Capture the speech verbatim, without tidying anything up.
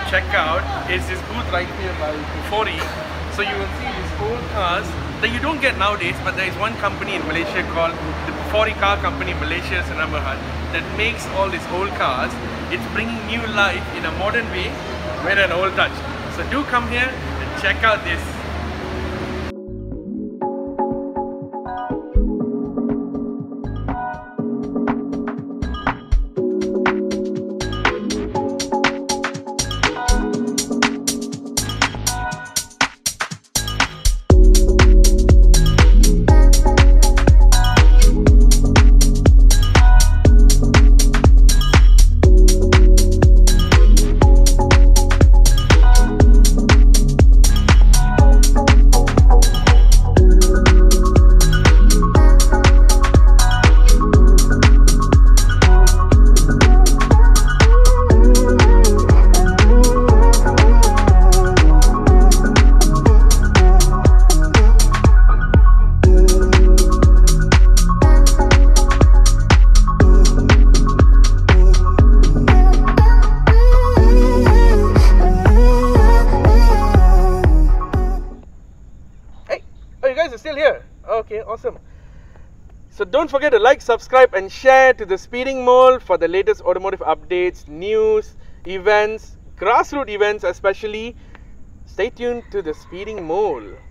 check out is this booth right here by Bufori. So you will see these old cars that you don't get nowadays, but there is one company in Malaysia called the Bufori Car Company Malaysia Senambahat that makes all these old cars. It's bringing new life in a modern way with an old touch. So do come here and check out this. Still here. Okay, awesome. So don't forget to like, subscribe and share to the Speeding Mole for the latest automotive updates, news, events, grassroots events especially. Stay tuned to the Speeding Mole.